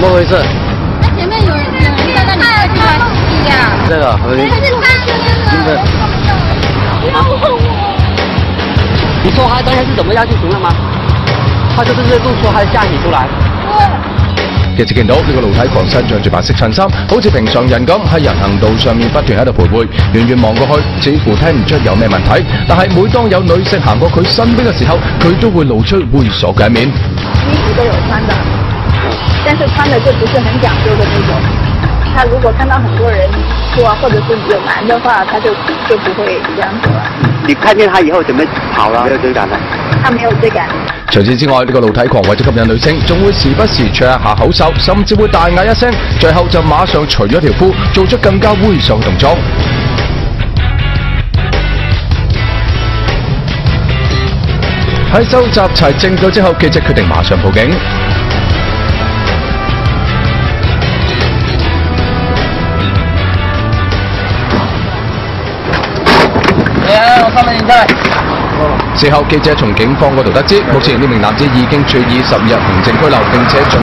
么回事？ 那前面有人站在你这边蹦迪呀？ 这个和你真的。你说他刚才是怎么样就行了吗？他就是热度說係下起出來。 記者見到呢個露體狂身着住白色襯衫，好似平常人咁喺人行道上面不斷喺度徘徊，遠遠望過去，似乎聽唔出有咩問題。但係每當有女性行過佢身邊嘅時候，佢都會露出猥瑣嘅一面。 衣服都有穿的，但是穿的就不是很講究的那種。他如果看到很多人做，或者是有男的話，他就不會這樣做了。 你看見他以後怎麼跑了？沒有追趕的。 他沒有追趕。 除此之外，呢個露體狂為咗吸引女性，仲會時不時唱一下口哨，甚至會大嗌一聲，最後就馬上除咗條褲，做出更加猥瑣嘅動作。喺收集齊證據之後，記者決定馬上報警。 我看到你在。 事後，記者從警方嗰度得知，目前呢名男子已經處以10日行政拘留，並且